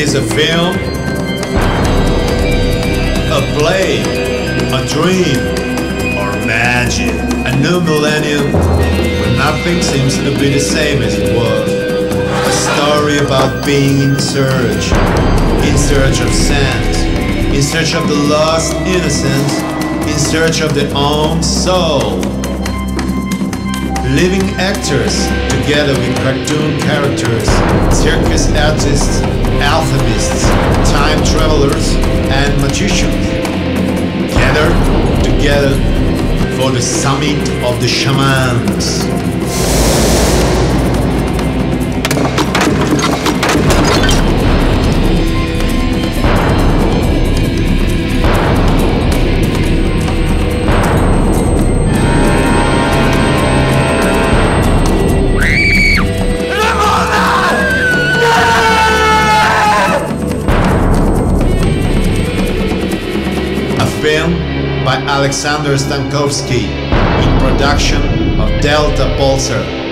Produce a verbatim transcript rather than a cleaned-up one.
is a film, a play, a dream, or magic. A new millennium where nothing seems to be the same as it was. A story about being in search, in search of sense, in search of the lost innocence, in search of their own soul. Living actors together with cartoon characters, circus artists, alchemists, time travelers, and magicians. Gathered together for the summit of the Shamans. Film by Alexander Stankovsky in production of Delta Pulsar.